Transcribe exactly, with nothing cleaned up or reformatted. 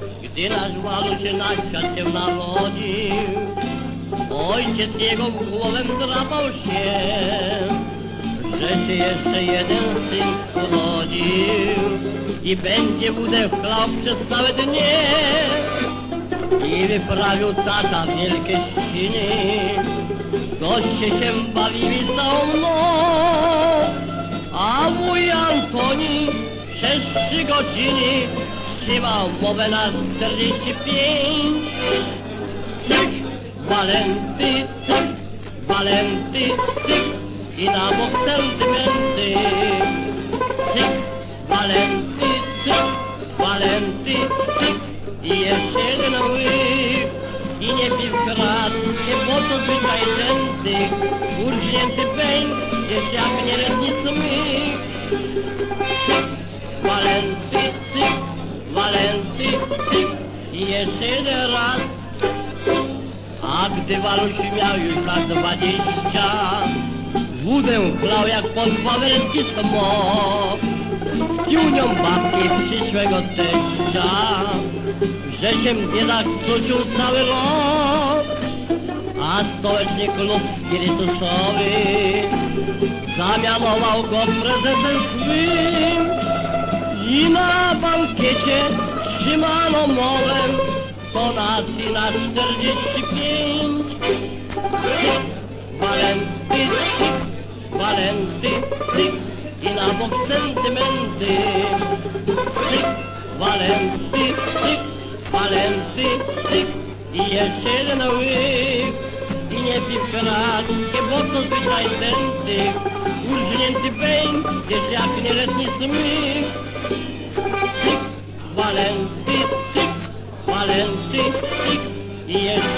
Gdy nasz Waluś na świat się narodził, ojciec jego głowem drapał się, że się jeszcze jeden syn urodził i będzie wódę chlał przez całe dnie. I wyprawił tata wielkie ściny, goście się bawili całą noc, a wuj Antoni przez trzy godziny trzymał mowę na czterdzieści pięć. Cyk, walenty, cyk, walenty, cyk i na bok sentymenty. Cyk, walenty, cyk, walenty, cyk i jeszcze jeden łyk. I nie piw krat, nie po to zwyczaj tęty, urżnięty pęk, jest jak nieredni smyk. Cyk, walenty, cyk, walenty, cyk i jeszcze jeden raz. A gdy Waluś miał już lat dwadzieścia, wódę chlał jak podwawelski smok. Spił nią babki przyszłego teścia, że się biedak wrzucił cały rok. A stołeczny klub spirytusowy zamianował go prezesem swym. I na bankiecie trzymano mowę tonacji na czterdzieści pięć. Cyk, walenty, cyk, walenty, cyk i na bok sentymenty. Cyk, walenty, cyk, walenty, cyk i jeszcze jeden łyk. I nie piw krat, nie bocno zwyczaj tęty, urżnięty pęk, jest jak nieletni smyk. Cyk, walenty, cyk, walenty, cyk i jeszcze